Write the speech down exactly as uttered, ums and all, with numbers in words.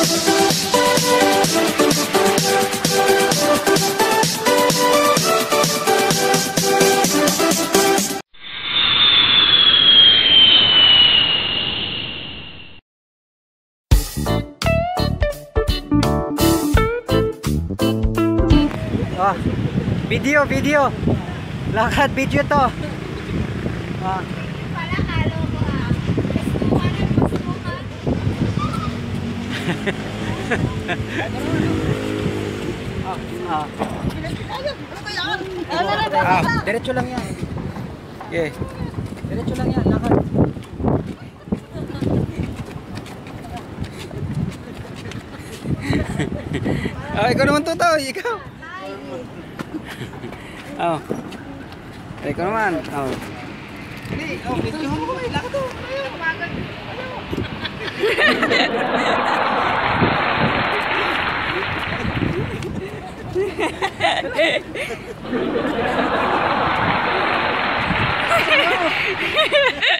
Ah, video, video. Lakad video to. Ah. Pala halo ko ah. Pastukan at pastukan. Ah, ah. Ah, diretso lang yan. Okay. Diretso lang yan, lakad. Ah, ikaw naman to, ikaw. Oh. Ikaw naman. Oh. Hindi, oh, video mo ko, lakad to. Ayun, umagan. Ayun.